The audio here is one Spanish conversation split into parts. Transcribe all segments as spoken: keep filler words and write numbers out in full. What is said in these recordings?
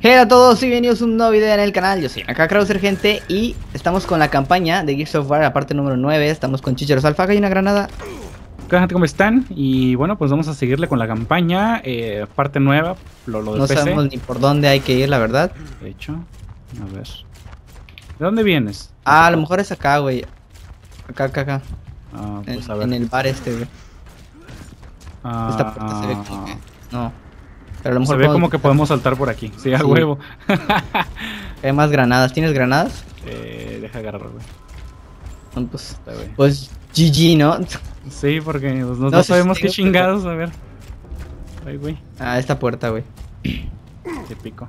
Hola a todos y bienvenidos a un nuevo video en el canal. Yo soy acá Krauser, gente, y estamos con la campaña de Gears of War, la parte número nueve. Estamos con Chicheros Alfaga y una granada. Hola gente, ¿cómo están? Y bueno, pues vamos a seguirle con la campaña, eh, parte nueva, lo, lo de No P C. sabemos ni por dónde hay que ir, la verdad. De hecho, a ver. ¿De dónde vienes? Ah, a lo mejor es acá, güey. Acá, acá, acá. Ah, En, pues a ver. en el bar este, güey. Ah, Esta puerta se ve como que... No. Pero a lo se mejor ve podemos- como que podemos saltar por aquí. Sí, a Sí. huevo. Hay más granadas. ¿Tienes granadas? eh, deja agarrar, güey. Bueno, pues, Está, güey. pues G G, ¿no? Sí, porque pues, no, No no sé sabemos si qué tengo- chingados, a ver. Ay, güey, Ah, esta puerta, güey. qué pico.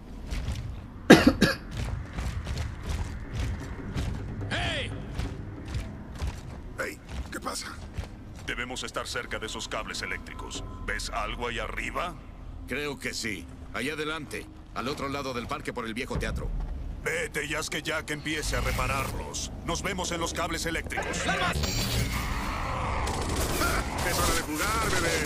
¡Hey! Hey, ¿qué pasa? Debemos estar cerca de esos cables eléctricos. ¿Ves algo ahí arriba? Creo que sí. Allá adelante, al otro lado del parque por el viejo teatro. Vete y haz que Jack empiece a repararlos. Nos vemos en los cables eléctricos. ¡Larvas! ¡Es hora de jugar, bebé!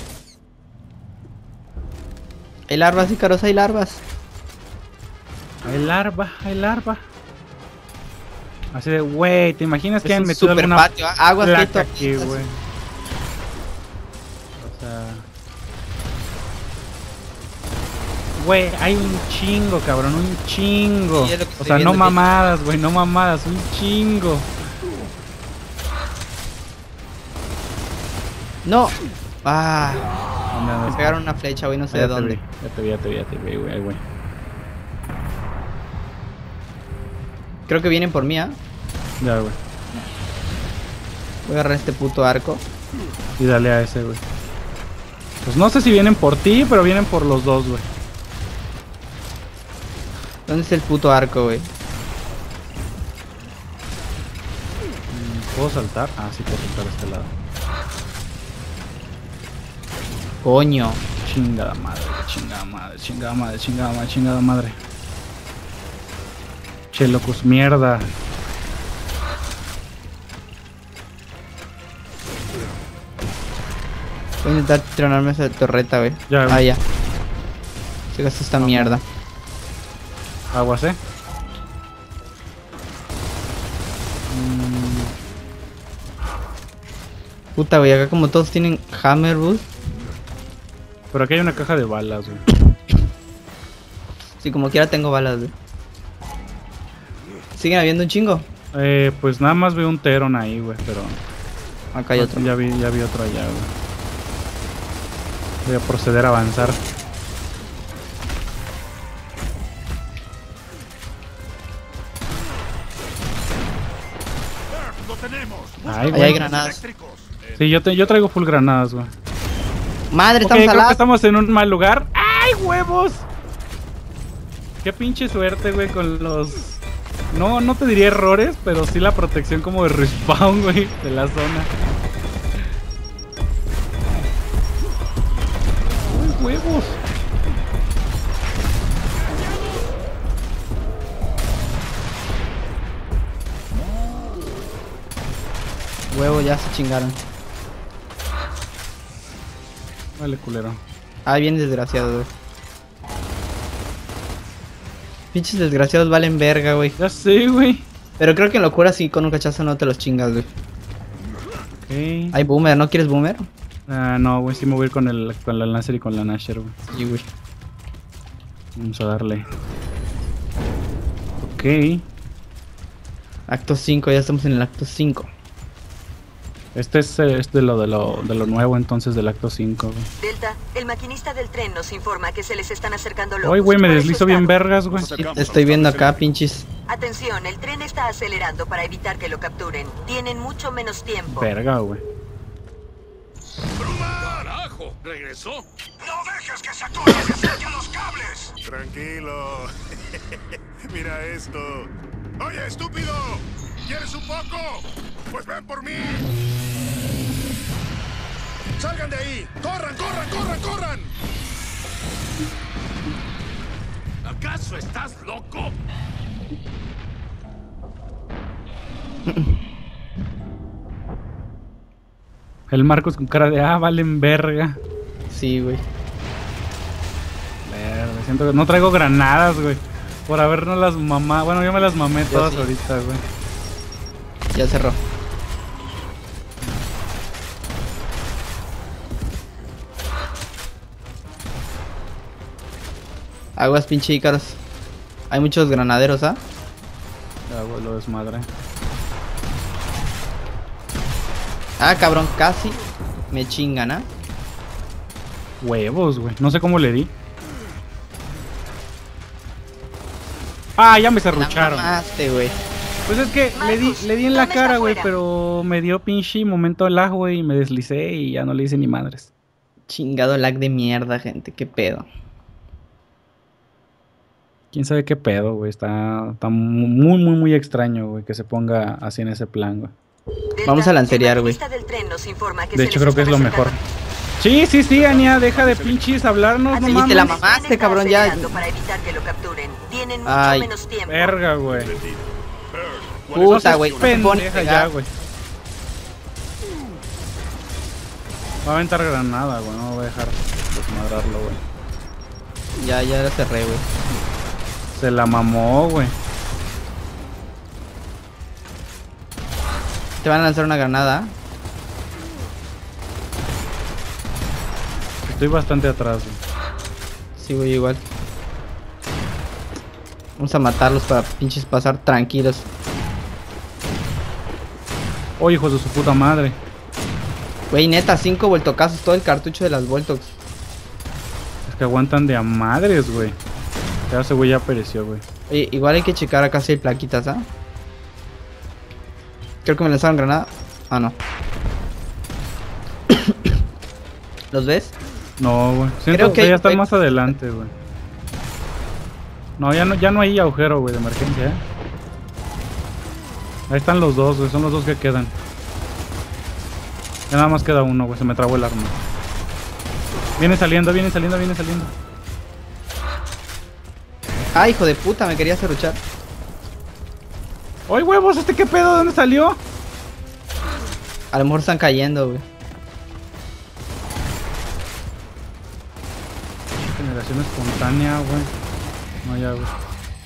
Hay larvas, Ícaros, hay larvas. Hay larva, hay larva. Así de, güey, ¿te imaginas que Es han un metido super alguna patio. Aguas, placa Tito. aquí, güey? O sea... Güey, hay un chingo, cabrón, un chingo. Sí, es lo que O estoy sea, no viendo aquí. mamadas, güey, no mamadas, un chingo. No. Ah, ¿Dónde andas? me pegaron una flecha, güey, no sé Ah, de ya te dónde. vi, Ya te vi, ya te vi, ya te vi, güey, güey. Creo que vienen por mí, ¿ah? Ya, güey. Voy a agarrar este puto arco. Y dale a ese, güey. Pues no sé si vienen por ti, pero vienen por los dos, güey. ¿Dónde está el puto arco, güey? ¿Puedo saltar? Ah, sí, puedo saltar a este lado. Coño. Chingada madre, chingada madre, chingada madre, chingada madre, chingada madre. Che, locos, mierda. Voy a intentar tronarme esa torreta, güey. Ya, Ah, güey. ya. Se gasta esta mierda. Aguas, eh. Puta, güey, acá como todos tienen Hammer Boost. Pero aquí hay una caja de balas, güey. Sí, como quiera tengo balas, güey. ¿Siguen habiendo un chingo? Eh, pues nada más veo un Teron ahí, güey, pero... Acá hay otro. Ya vi, ya vi otro allá, güey. Voy a proceder a avanzar. ¡Lo tenemos! Ay, Ahí güey. hay granadas. Eléctricos. Sí, yo, te, yo traigo full granadas, güey. Madre, Ok, estamos creo al que lado. estamos en un mal lugar. ¡Ay, huevos! Qué pinche suerte, güey, con los... No, no te diría errores, pero sí la protección como de respawn, güey, de la zona. ¡Uy, huevos! Huevo, ya se chingaron. Vale, culero. Ah, bien desgraciados, güey. Pinches desgraciados valen verga, güey. Ya sé, güey. Pero creo que en locura sí, con un cachazo no te los chingas, güey. Ok. Hay boomer, ¿no quieres boomer? Ah, no, güey, sí me voy a ir con, el, con la Lancer y con la Nasher, güey. Sí, güey. Vamos a darle. Ok. Acto cinco, ya estamos en el acto cinco. Este es, eh, es de, lo, de, lo, de lo nuevo entonces del acto cinco, güey. Delta, el maquinista del tren nos informa que se les están acercando locos. Uy, güey, me ¿Cuál es su deslizo bien estado? vergas, güey. Sí, estoy viendo acá, pinches. Atención, el tren está acelerando para evitar que lo capturen. Tienen mucho menos tiempo. Verga, güey. ¡Carajo! ¿Regresó? ¡No dejes que se atore y se acerque a los cables! Tranquilo. Mira esto. ¡Oye, estúpido! ¿Quieres un poco? Pues ven por mí. ¡Salgan de ahí! ¡Corran, corran, corran, corran! ¿Acaso estás loco? El Marcos con cara de, ah, valen verga. Sí, güey. Verde. Siento que no traigo granadas, güey. Por habernos las mamá. Bueno, yo me las mamé todas sí. ahorita, güey. Ya cerró. Aguas, pinche Ícaros. Hay muchos granaderos, ¿ah? Ya, güey, lo desmadre. Ah, cabrón, casi me chingan, ¿ah? Huevos, güey. No sé cómo le di. Ah, ya me serrucharon. La mamaste, güey. Pues es que le di, le di en la cara, güey, pero me dio pinche momento lag, güey, y me deslicé y ya no le hice ni madres. Chingado lag de mierda, gente. Qué pedo. Quién sabe qué pedo, güey. Está, está muy, muy, muy extraño, güey, que se ponga así en ese plan, güey. Vamos a lancerear, güey. De hecho, creo que es lo mejor. Sí, sí, sí, Ania, deja de pinches hablarnos, no Sí, mames. te la mamaste, cabrón, ya. Para evitar que lo capturen. Tienen mucho Ay. menos tiempo. Verga, güey. Puta, güey. Pendeja ya, güey. Va a aventar granada, güey. No voy a dejar desmadrarlo, güey. Ya, ya la cerré, güey. Se la mamó, güey. Te van a lanzar una granada. Estoy bastante atrás, güey. Sí, güey, igual. Vamos a matarlos para pinches pasar tranquilos. Oh, hijos de su puta madre. Güey, neta, cinco vueltocazos, todo el cartucho de las Voltox. Es que aguantan de a madres, güey. Ya ese güey ya pereció, güey. Oye, igual hay que checar acá si hay plaquitas, ¿ah? Creo que me lanzaron granada. Ah, no. ¿Los ves? No, güey. Siento Creo que que hay- ya están hay- más adelante, güey. No, ya no, ya no hay agujero, güey, de emergencia, ¿eh? Ahí están los dos, güey. Son los dos que quedan. Ya nada más queda uno, güey. Se me trabó el arma. Viene saliendo, viene saliendo, viene saliendo. Ah, hijo de puta, me quería serruchar. ¡Ay, huevos! ¿Este qué pedo? ¿De dónde salió? A lo mejor están cayendo, güey. Generación espontánea, güey. No, ya, güey.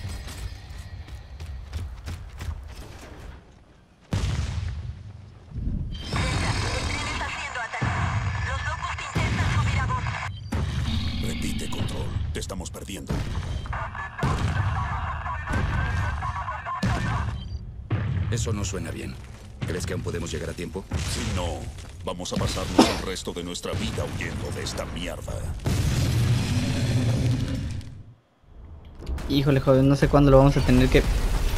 Repite, control. Te estamos perdiendo. Eso no suena bien. ¿Crees que aún podemos llegar a tiempo? Si no, vamos a pasarnos el resto de nuestra vida huyendo de esta mierda. Híjole, joder, no sé cuándo lo vamos a tener que...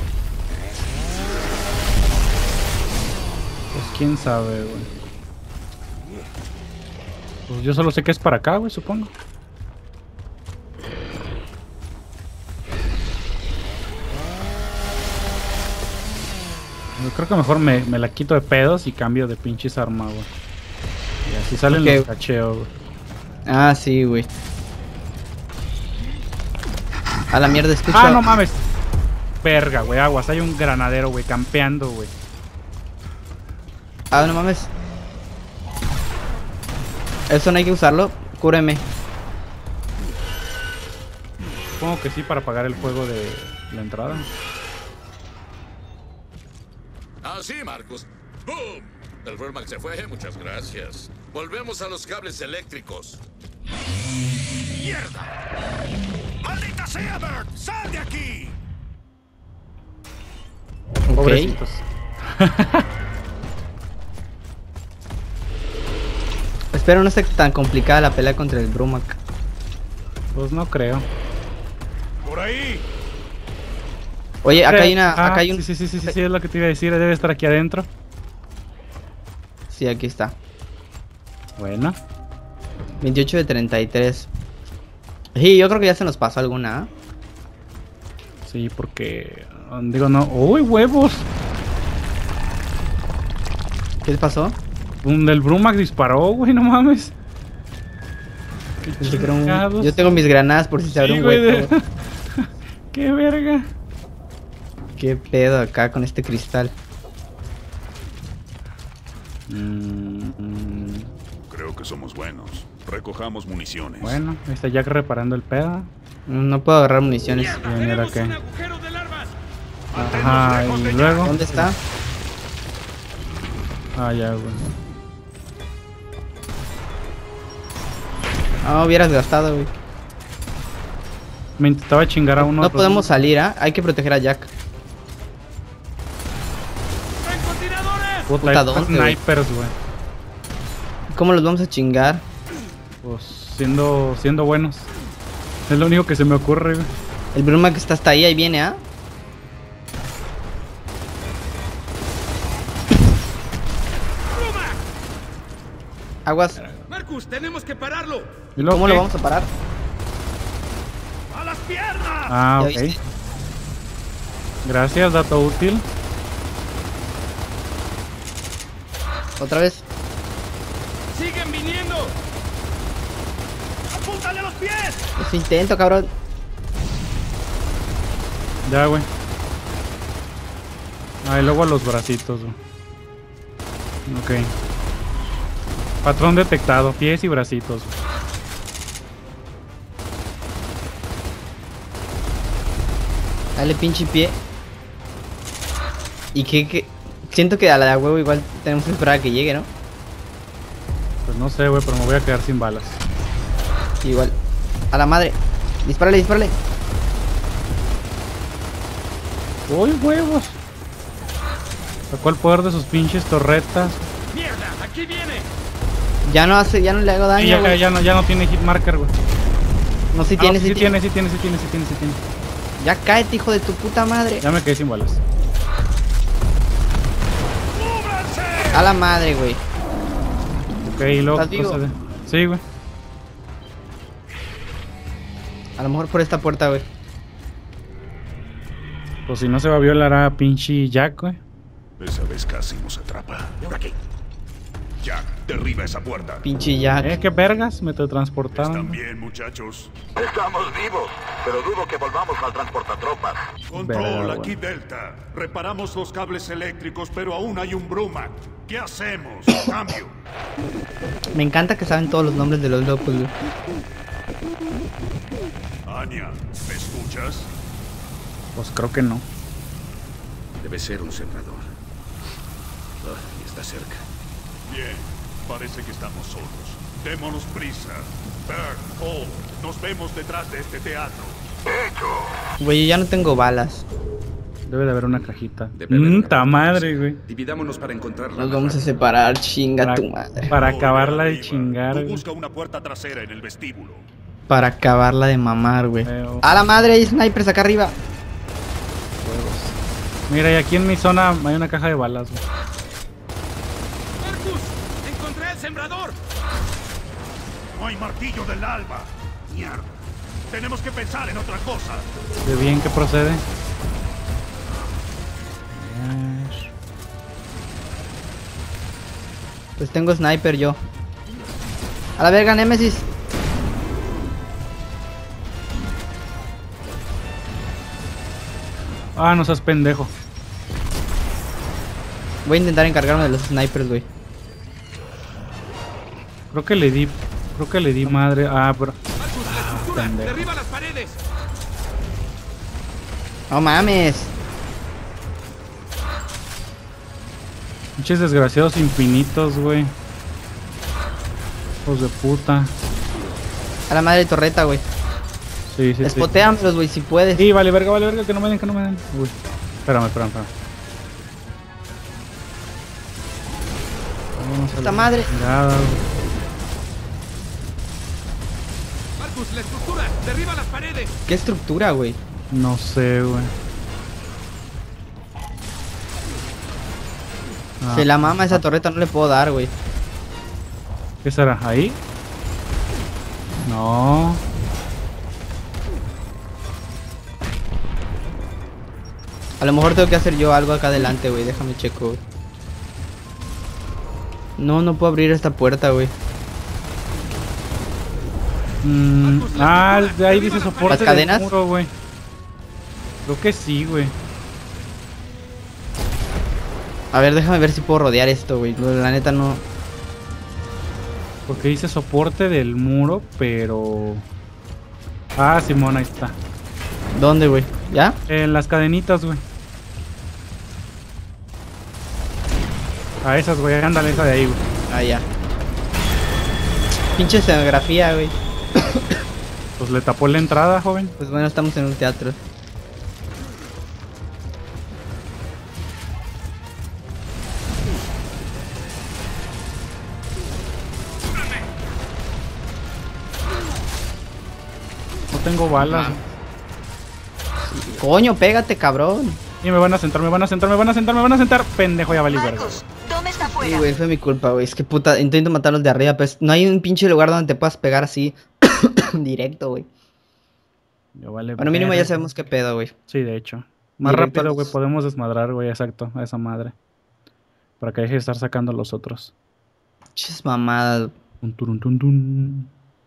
Pues quién sabe, güey. Pues yo solo sé que es para acá, güey, supongo. Yo creo que mejor me, me la quito de pedos y cambio de pinches arma, güey. Y así salen Ok. los cacheos, güey. Ah, sí, güey. A la mierda, escucho... Ah, no mames. Verga, güey, aguas. Hay un granadero, güey, campeando, güey. Ah, no mames. Eso no hay que usarlo. Cúreme. Supongo que sí para apagar el fuego de la entrada. Así, Marcus. ¡Boom! El Vermac se fue. Muchas gracias. Volvemos a los cables eléctricos. ¡Mierda! ¡Maldita sea, Bert! ¡Sal de aquí! Ok. Pobrecitos. Espero no esté tan complicada la pelea contra el Brumac. Pues no creo. ¡Por ahí! Oye, acá hay una... Ah, Acá hay un... Sí, sí, sí, sí, sí, es lo que te iba a decir. Debe estar aquí adentro. Sí, aquí está. Bueno. veintiocho de treinta y tres. Sí, yo creo que ya se nos pasó alguna. ¿Ah? Sí, porque... Digo, no... ¡Uy, huevos! ¿Qué les pasó? Un del Brumac disparó, güey, no mames. Qué Yo tengo, un- chingados. yo tengo mis granadas por si se abre Sí, un güey, hueco. de- Qué verga. Qué pedo acá con este cristal. Mm, mm, Creo que somos buenos. Recojamos municiones. bueno, ahí está Jack reparando el pedo. No puedo agarrar municiones. Bien, ¿era qué? Ajá, y luego. ¿Dónde está? Ah, ya, güey. Ah, hubieras gastado, güey. Me intentaba chingar a uno. No podemos salir, ¿ah? Hay que proteger a Jack. Puta, Puta, hay ¿dónde, güey? snipers, güey. ¿Cómo los vamos a chingar? Pues siendo, siendo buenos. Es lo único que se me ocurre, güey. El Bruma que está hasta ahí, ahí viene, ¿ah? Aguas. Marcus, tenemos que pararlo. ¿Y luego ¿Cómo qué? lo vamos a parar? ¡A las piernas! Ah, ¿Ya ok. viste? Gracias, dato útil. Otra vez. ¡Siguen viniendo! ¡Apúntale a los pies! Eso intento, cabrón. Ya, güey. Ah, y luego a los bracitos, güey. Ok. Patrón detectado, pies y bracitos. Güey. Dale pinche pie. Y que, que... Siento que a la de huevo igual tenemos que esperar a que llegue, ¿no? Pues no sé, güey, pero me voy a quedar sin balas. Igual. A la madre. Dispárale, dispárale. ¡Uy, huevos! Sacó el poder de sus pinches torretas. ¡Mierda! ¡Aquí viene! Ya no hace, ya no le hago Y daño, ya, güey. ya no, ya no tiene hit marker, güey. No, si Ah, tiene, sí, si sí tiene. tiene, sí tiene, sí tiene, sí tiene, sí tiene. Ya cáete, hijo de tu puta madre. Ya me quedé sin balas. A la madre, güey. Ok, y luego ¿Estás vivo? procede. Sí, güey. A lo mejor por esta puerta, güey. Pues si no se va a violar a pinche Jack, güey. Esa vez casi nos atrapa. Por aquí. Jack, derriba esa puerta. Pinche Jack. Eh, qué vergas, me teletransportaron. ¿Están bien, muchachos? Estamos vivos, pero dudo que volvamos al transportatropas. Control, Verga, aquí Delta. Reparamos los cables eléctricos, pero aún hay un Brumac. ¿Qué hacemos? Cambio. Me encanta que saben todos los nombres de los locos, güey. Anya, ¿me escuchas? Pues creo que no. Debe ser un sembrador. Ah, está cerca. Bien, parece que estamos solos. Démonos prisa. Berg, Paul, nos vemos detrás de este teatro. Güey, yo ya no tengo balas. Debe de haber una cajita. Debe haber una Mmm, ta cajita. madre, güey. Dividámonos para encontrarla. Nos vamos a separar, chinga Para, tu madre. para Paul, acabarla de arriba. chingar, Tú güey. busca una puerta trasera en el vestíbulo. Para acabarla de mamar, güey. Veo. A la madre, hay snipers acá arriba. Mira, y aquí en mi zona hay una caja de balas, güey. ¡Marcus! ¡Encontré el sembrador! No hay martillo del alba. Mierda. Tenemos que pensar en otra cosa. De bien que procede. Pues tengo sniper yo. A la verga, Nemesis. Ah, no seas pendejo. Voy a intentar encargarme de los snipers, güey. Creo que le di. Creo que le di madre. Ah, pero. ¡Marcus, la estructura! pendejo. ¡Derriba las paredes! No mames. Pinches desgraciados infinitos, güey. Hijos de puta. A la madre torreta, güey. Sí, sí, sí. Espotéamelos, güey, si puedes. Sí, vale, verga, vale, verga, que no me den, que no me den. Uy. Espérame, espérame, espérame. Vamos a Puta la madre. chingada, güey. ¡Marcus, la estructura! ¡Derriba las paredes! ¿Qué estructura, güey? No sé, güey. Ah, Se la mama esa torreta, no le puedo dar, güey. ¿Qué será? ¿Ahí? No. A lo mejor tengo que hacer yo algo acá adelante, güey. Déjame checo, güey. No, no puedo abrir esta puerta, güey. Mm, ah, de ahí dice soporte ¿Las cadenas? del muro, güey. Creo que sí, güey. A ver, déjame ver si puedo rodear esto, güey. La neta no. Porque dice soporte del muro, pero... Ah, Simón, ahí está. ¿Dónde, güey? ¿Ya? En las cadenitas, güey. A esas, güey. Ándale, esa de ahí, güey. Ah, ya. Pinche escenografía, güey. Pues le tapó la entrada, joven. Pues bueno, estamos en un teatro. No tengo balas. Coño, pégate, cabrón. Y me van a sentar, me van a sentar, me van a sentar, me van a sentar. Pendejo, ya valí verga. Marcus, Dom está Sí, fuera. güey, fue mi culpa, güey. Es que puta, intento matarlos de arriba, pero no hay un pinche lugar donde te puedas pegar así directo, güey. Yo vale Bueno, mínimo ya verga. sabemos qué pedo, güey. Sí, de hecho. Más Directo rápido, a güey, los- podemos desmadrar, güey, exacto, a esa madre. Para que deje de estar sacando los otros. Pinches mamadas. Tun, turun, tun, tun.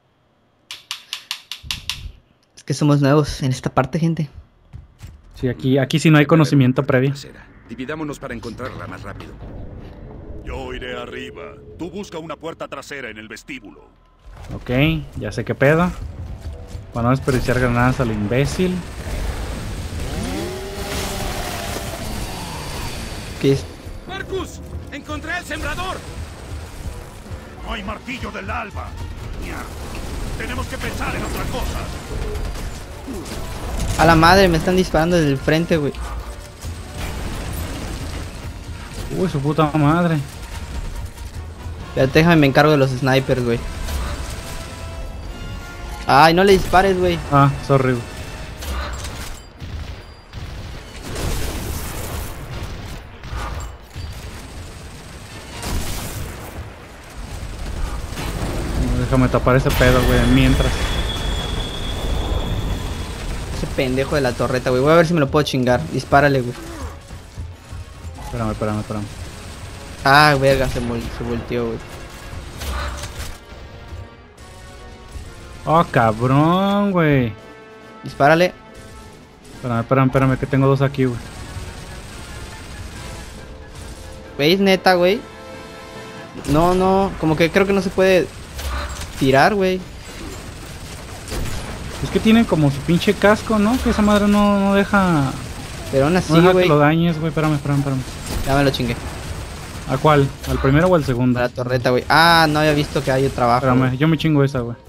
Es que somos nuevos en esta parte, gente. Sí, aquí, aquí sí no hay conocimiento previo. Trasera. Dividámonos para encontrarla más rápido. Yo iré arriba. Tú busca una puerta trasera en el vestíbulo. Ok, ya sé qué pedo. Para no desperdiciar granadas al imbécil. ¿Qué es? ¡Marcus! ¡Encontré el sembrador! No hay martillo del alba. Mierda. Tenemos que pensar en otra cosa. A la madre, me están disparando desde el frente, güey. Uy, su puta madre. Ya déjame, me encargo de los snipers, güey. Ay, no le dispares, güey. Ah, sorry, güey. No, déjame tapar ese pedo, güey, mientras. Ese pendejo de la torreta, güey. Voy a ver si me lo puedo chingar. Dispárale, güey. Espérame, espérame, espérame. Ah, verga, se, vol se volteó, güey. Oh, cabrón, güey. Dispárale. Espérame, espérame, espérame, que tengo dos aquí, güey. ¿Veis, neta, güey? No, no, como que creo que no se puede tirar, güey. Es que tienen como su pinche casco, ¿no? Que esa madre no, no deja... Pero aún No así, deja güey. que lo dañes, güey. Espérame, espérame, espérame. Ya me lo chingué. ¿A cuál? ¿Al primero o al segundo? La torreta, güey. Ah, no había visto que hay trabajo. Espérame, güey. yo me chingo esa, güey.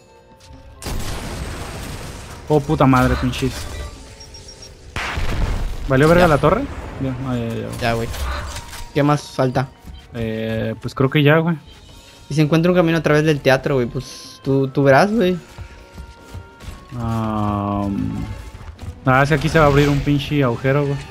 Oh, puta madre, pinches. ¿Valió verga Ya. la torre? Ya, ah, ya, ya, ya. Ya, güey. ¿Qué más falta? Eh, pues creo que ya, güey. Si se encuentra un camino a través del teatro, güey, pues tú, tú verás, güey. Um... Ah, si aquí se va a abrir un pinche agujero, güey.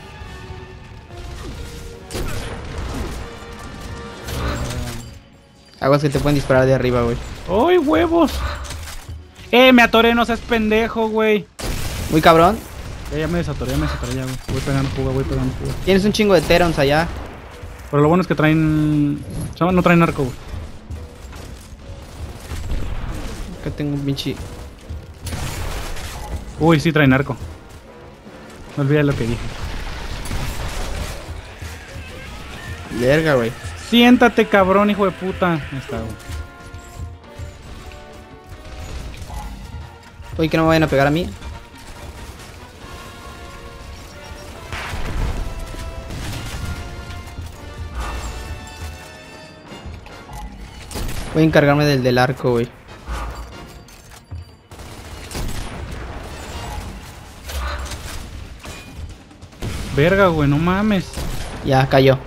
Aguas que te pueden disparar de arriba, güey. ¡Ay, huevos! ¡Eh, me atoré! No seas pendejo, güey. Muy cabrón. Ya, ya me desatoré, ya me desatoré ya, güey. Voy pegando fuga, voy pegando fuga. Tienes un chingo de Terons allá. Pero lo bueno es que traen... o sea, no traen arco, güey. Acá tengo un pinche... Uy, sí traen arco. No olvides lo que dije. Verga, güey. Siéntate, cabrón, hijo de puta. Ahí está, güey. Oye, que no me vayan a pegar a mí. Voy a encargarme del del arco, güey. Verga, güey, no mames. Ya, cayó.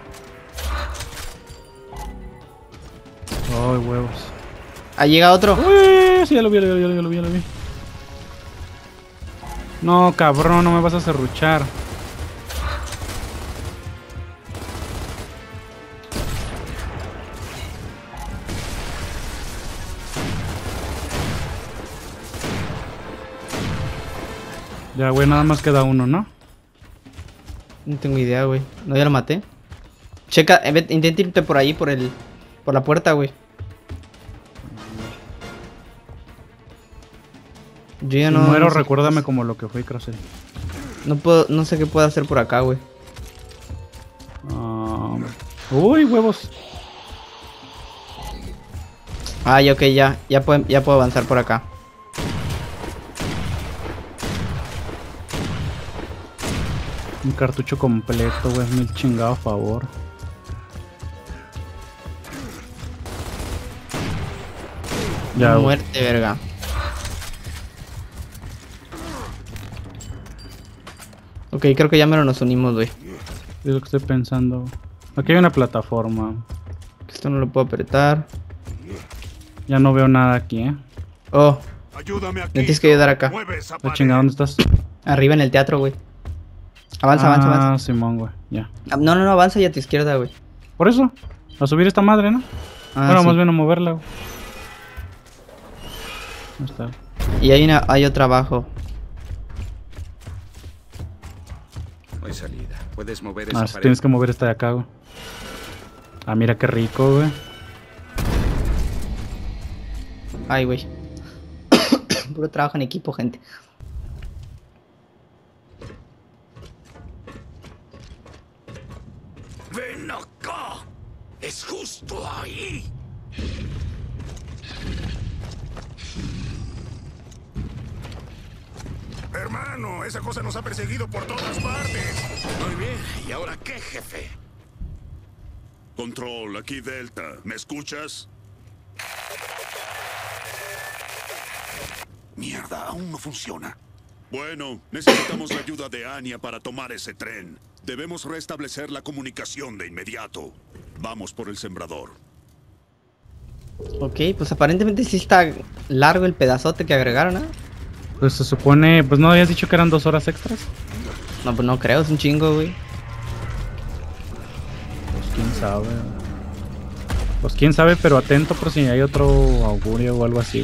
Ay, huevos. Ah, llega otro. Uy, sí, ya lo vi, ya lo vi, ya lo vi, ya lo vi. No, cabrón, no me vas a serruchar. Ya, güey, nada más queda uno, ¿no? No tengo idea, güey. No, ya lo maté. Checa, eh, vete, intenta irte por ahí, por el... Por la puerta, güey. Yo ya Si no... muero, no sé- recuérdame como lo que fue Crossel. No puedo... No sé qué puedo hacer por acá, güey. Ah, uy, huevos. Ah, ya, ok, ya. Ya puedo, ya puedo avanzar por acá. Un cartucho completo, güey. Mil chingado a favor. Ya, güey. Muerte, verga. Ok, creo que ya me lo nos unimos, güey. Es lo que estoy pensando. Aquí hay una plataforma. Esto no lo puedo apretar. Ya no veo nada aquí, eh. Oh, Ayúdame aquí. me tienes que ayudar acá. Mueve esa La pared. chingada, ¿dónde estás? Arriba en el teatro, güey. Avanza, ah, avanza, avanza. Simón, güey. Ya. Ah, no, no, no, avanza y a tu izquierda, güey. Por eso. A subir esta madre, ¿no? Ah, bueno, sí. más bien a moverla, güey. ¿Dónde está? Y hay una, hay otra abajo. No hay salida. Puedes mover Ah, esa sí, pared. tienes que mover esta de acá, güey. Ah, mira qué rico, güey. Ay, güey. Puro trabajo en equipo, gente. ¡Ven acá! ¡Es justo ahí! Hermano, esa cosa nos ha perseguido por todas partes. Muy bien. ¿Y ahora qué, jefe? Control, aquí Delta. ¿Me escuchas? Mierda, aún no funciona. Bueno, necesitamos la ayuda de Anya para tomar ese tren. Debemos restablecer la comunicación de inmediato. Vamos por el sembrador. Ok, pues aparentemente sí está largo el pedazote que agregaron, ¿eh? Pues se supone... Pues no habías dicho que eran dos horas extras. No, pues no creo, es un chingo, güey. Pues quién sabe. Pues quién sabe, pero atento por si hay otro augurio o algo así.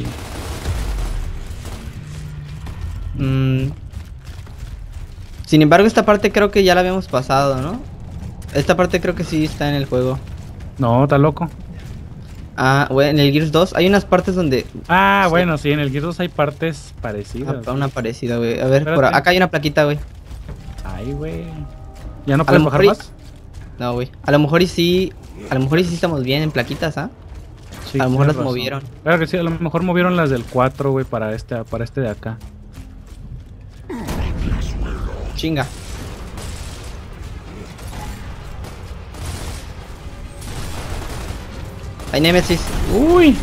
Mm. Sin embargo, esta parte creo que ya la habíamos pasado, ¿no? Esta parte creo que sí está en el juego. No, está loco. Ah, güey, en el Gears dos hay unas partes donde... Ah, Sí. bueno, sí, en el Gears dos hay partes parecidas. Ah, una parecida, güey. A ver, por Espérate. acá hay una plaquita, güey. Ay, güey. ¿Ya no A puedes lo bajar mejor y- más? No, güey. A lo mejor y sí... A lo mejor y sí estamos bien en plaquitas, ¿ah? Sí, a lo mejor tienes las movieron. Claro que sí, a lo mejor movieron las del cuatro, güey, para este, para este de acá. Chinga. Hay Nemesis. Uy.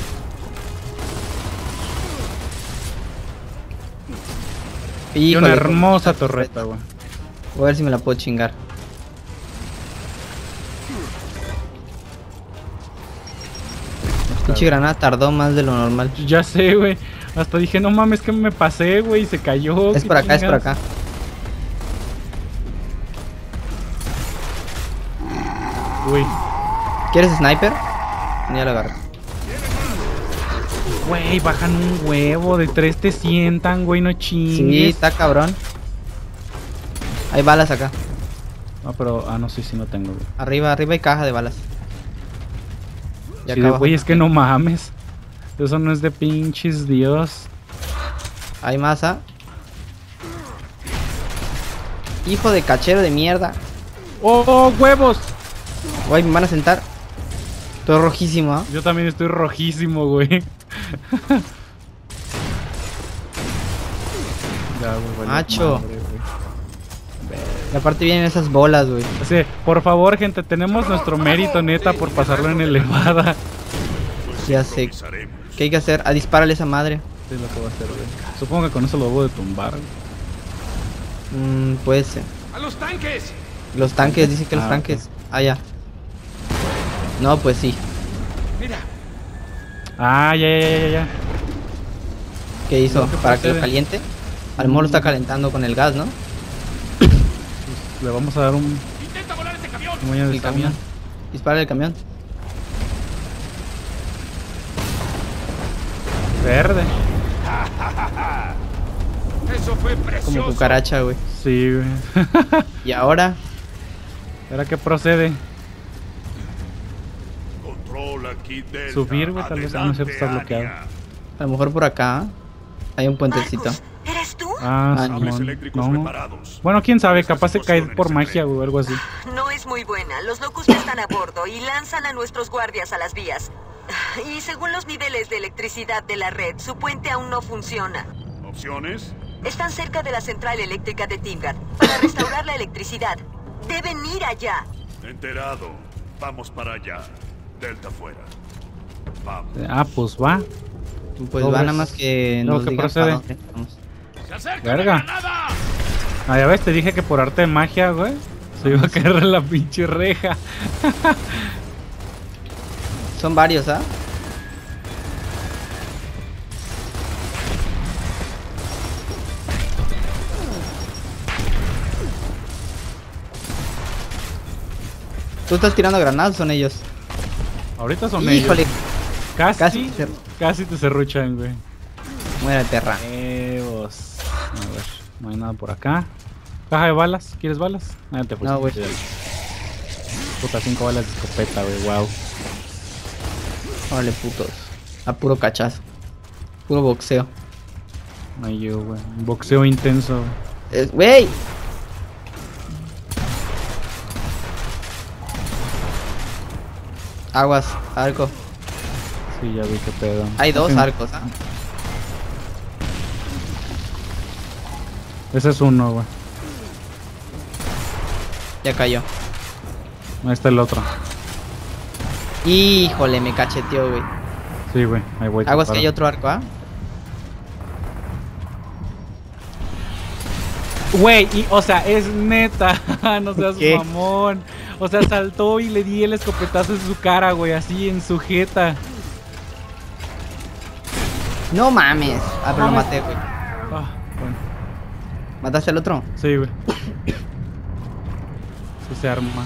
Y Híjole, una hermosa torreta, güey. voy a ver si me la puedo chingar. Pinche granada tardó más de lo normal. Ya sé, güey. Hasta dije, no mames, que me pasé, güey, y se cayó. Es qué por acá, es por chingados. acá. Uy. ¿Quieres sniper? Ya lo agarro. Güey, bajan un huevo, de tres te sientan, güey, no Sí, chingues. está cabrón. Hay balas acá. No, pero, ah, no sé si no tengo, güey. Arriba, arriba hay caja de balas. Y Sí, acá de- abajo güey, es que también. no mames. Eso no es de pinches Dios. Hay masa. Hijo de cachero de mierda. ¡Oh, oh, huevos! Güey, me van a sentar. Todo rojísimo, ¿ah? Yo también estoy rojísimo, güey. Ya, güey, valió Macho. madre, güey. Y aparte vienen esas bolas, güey. Así, por favor, gente, tenemos nuestro mérito, neta, por pasarlo en elevada. Ya sé. ¿Qué hay que hacer? A dispararle esa madre. Es lo que voy a hacer, güey. Supongo que con eso lo debo de tumbar, güey. Mmm, puede ser. ¡A los tanques! Los tanques, dice que los Ah, tanques. Ah, ya. No, pues sí. Mira, Ah, ya, ya, ya, ya, ya. ¿Qué hizo? Lo que ¿Para que lo procede. caliente? A lo mejor lo está calentando con el gas, ¿no? Le vamos a dar un... intenta volar ese camión. un baño de El camión. sauna. Dispara el camión. Verde. Eso fue precioso. Como cucaracha, güey. Sí, güey. Y ahora... ¿Ahora qué procede? Control, aquí Delta. Subir, güey, tal vez. Ah, no es cierto, está Adelante, bloqueado. Anya. A lo mejor por acá hay un puentecito. Marcus, ¿eres tú? Ah, Ah, Cables Simón. eléctricos No. preparados. Bueno, quién sabe, Esta capaz se cae explosión en por ese magia, tren. güey, o algo así. No es muy buena. Los locos están a bordo y lanzan a nuestros guardias a las vías. Y según los niveles de electricidad de la red, su puente aún no funciona. ¿Opciones? Están cerca de la central eléctrica de Timgard para restaurar la electricidad. Deben ir allá. Enterado. Vamos para allá. Delta fuera. Vamos. Ah, pues va. Pues Sobres. va nada más que No, nos que digan procede. para dónde vamos. ¡Se acerca Verga. la granada! Ah, ya ves, te dije que por arte de magia, güey, se iba a caer en la pinche reja. Son varios, ¿ah? ¿Tú estás tirando granadas o son ellos? Ahorita son Híjole, ellos. Casi, casi casi, te- te serruchan, güey. muere perra. Huevos. A ver, no hay nada por acá. Caja de balas, ¿quieres balas? Ah, te No, güey. Puta, cinco balas de escopeta, güey, wow. Órale, putos. A puro cachazo. Puro boxeo. Ay, yo, güey. Un boxeo intenso, güey. Es- ¡Wey! Aguas, arco. Sí, ya vi qué pedo. Hay dos Ok. arcos, ¿ah? Ese es uno, güey. Ya cayó. Ahí está el otro. Híjole, me cacheteó, güey. Sí, güey. Ahí voy. Aguas que para. hay otro arco, ¿ah? Güey, y, o sea, es neta. No seas ¿Qué? mamón. O sea, saltó y le di el escopetazo en su cara, güey. Así en su jeta. No mames. Ah, pero lo Mames. maté, güey. Ah, bueno. ¿Mataste al otro? Sí, güey. Eso se arma.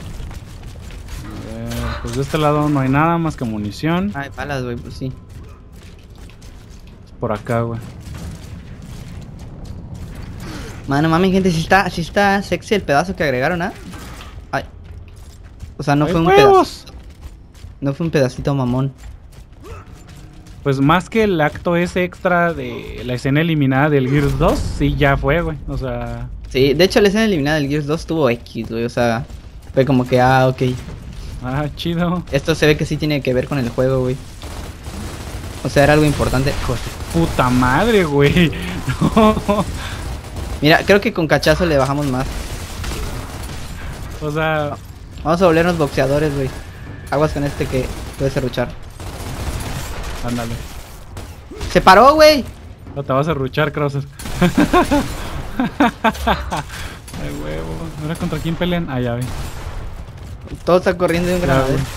A ver, pues de este lado no hay nada más que munición. Ay, balas, güey, pues sí. Es por acá, güey. Mano, mami, gente, si está, si está sexy el pedazo que agregaron, ¿ah? Ay. O sea, no ¡Ay, fue un huevos! pedacito. No fue un pedacito mamón. Pues más que el acto ese extra de la escena eliminada del Gears dos, sí ya fue, güey. O sea, Sí, de hecho la escena eliminada del Gears dos tuvo X, güey. O sea, fue como que, ah, ok. ah, chido. Esto se ve que sí tiene que ver con el juego, güey. O sea, era algo importante. Puta madre, güey. No. Mira, creo que con cachazo le bajamos más. O sea, Vamos a volvernos boxeadores, güey. Aguas con este que puede serruchar. ándale. ¡Se paró, güey! No te vas a ruchar, Krauser. Ay, huevo. ¿Ahora contra quién pelean? Ah, ya vi. Todo está corriendo de un Ya, granadero. güey.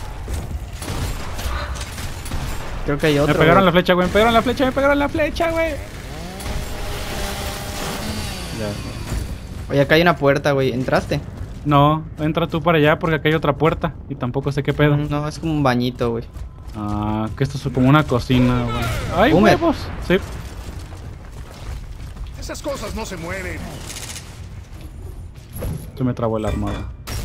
Creo que hay Me otro. pegaron güey. la flecha, güey. Me pegaron la flecha, me pegaron la flecha, güey. Ya. Oye, acá hay una puerta, güey. ¿Entraste? No, entra tú para allá porque acá hay otra puerta. Y tampoco sé qué pedo. No, es como un bañito, güey. Ah, que esto es como una cocina, güey. ¡Ay, Boomer. huevos! Sí. Esas cosas no se mueren. Se me trabó el armado.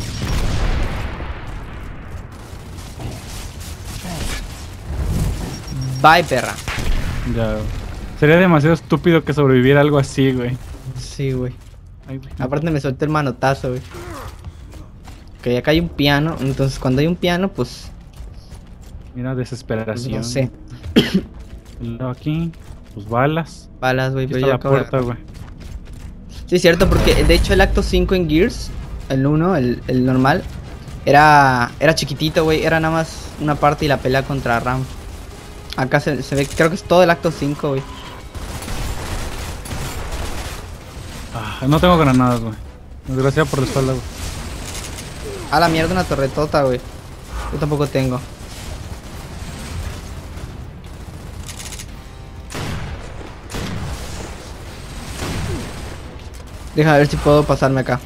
Bye, perra. Ya. Sería demasiado estúpido que sobreviviera algo así, güey. Sí, güey. Ay, güey. Aparte me solté el manotazo, güey. Ok, acá hay un piano. Entonces cuando hay un piano, pues... Mira, pues desesperación. no sé. Y luego aquí, pues balas. Balas, güey. Aquí Pero está ya la acabo de puerta, agarrar. güey. Sí, es cierto, porque de hecho el acto cinco en Gears, el uno, el, el normal, era era chiquitito, güey. Era nada más una parte y la pelea contra Ram. Acá se, se ve, creo que es todo el acto cinco, güey. Ah, no tengo granadas, güey. Desgraciado por la espalda, güey. A la mierda, una torretota, güey. Yo tampoco tengo. Deja ver si puedo pasarme acá.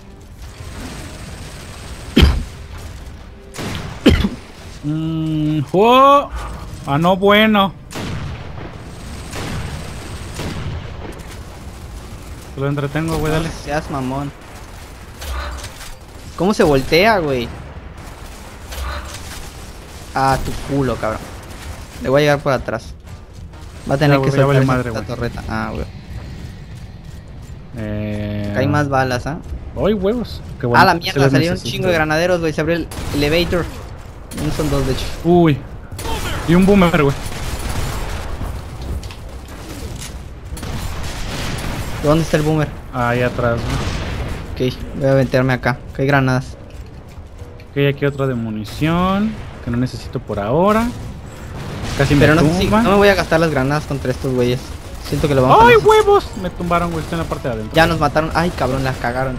Mmm. ¡Oh! Ah, no, bueno. Te lo entretengo, güey, dale. Seas mamón. ¿Cómo se voltea, güey? Ah, tu culo, cabrón. Le voy a llegar por atrás. Va a tener Ya, que güey, ya vale soltar madre, esa güey. torreta. Ah, güey. Eh... Acá hay más balas, ¿ah? ¡Ay, huevos! Qué bueno. Ah, la sí mierda, las salieron un necesito. chingo de granaderos, güey. Se abrió el elevator. No son dos, de hecho. Uy. Y un boomer, güey. ¿Dónde está el boomer? Ahí atrás, güey. Ok, voy a meterme acá. Que hay granadas. Ok, aquí otra de munición. Que no necesito por ahora. Casi me Pero no sé si, tumba. no me voy a gastar las granadas contra estos güeyes. Siento que lo vamos a ¡Ay, necesitar. huevos! Me tumbaron, güey. Estoy en la parte de adentro. Ya nos mataron. Ay, cabrón, las cagaron.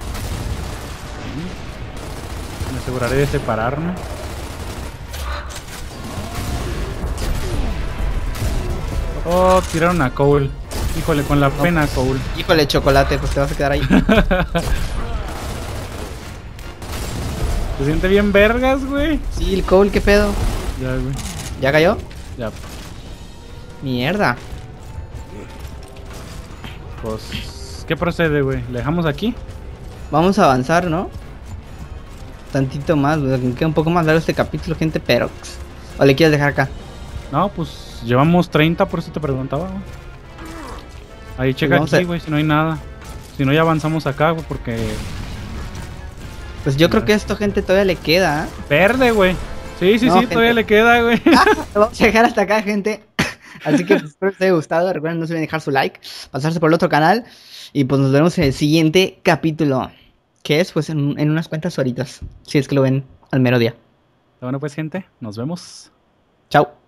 Me aseguraré de separarme. Oh, tiraron a Cole. Híjole, con la pena, Cole. Híjole, chocolate, pues te vas a quedar ahí. Se siente bien vergas, güey. Sí, el Cole, ¿qué pedo? Ya, güey. ¿Ya cayó? Ya. Mierda. Pues, ¿qué procede, güey? ¿Le dejamos aquí? Vamos a avanzar, ¿no? Tantito más, güey. Me queda un poco más largo este capítulo, gente, pero... ¿O le quieres dejar acá? No, pues llevamos treinta, por eso te preguntaba, güey. Ahí checa vamos aquí, a- güey, si no hay nada. Si no, ya avanzamos acá, güey, porque... Pues yo creo que esto, gente, todavía le queda, ¿eh? Verde, güey. Sí, sí, No, sí, gente. todavía le queda, güey. Lo vamos a dejar hasta acá, gente. Así que pues, espero que les haya gustado. Recuerden, no se olviden dejar su like, pasarse por el otro canal. Y pues nos vemos en el siguiente capítulo. Que es pues en, en unas cuantas horitas. Si es que lo ven al mero día. Bueno, pues, gente, nos vemos. Chao.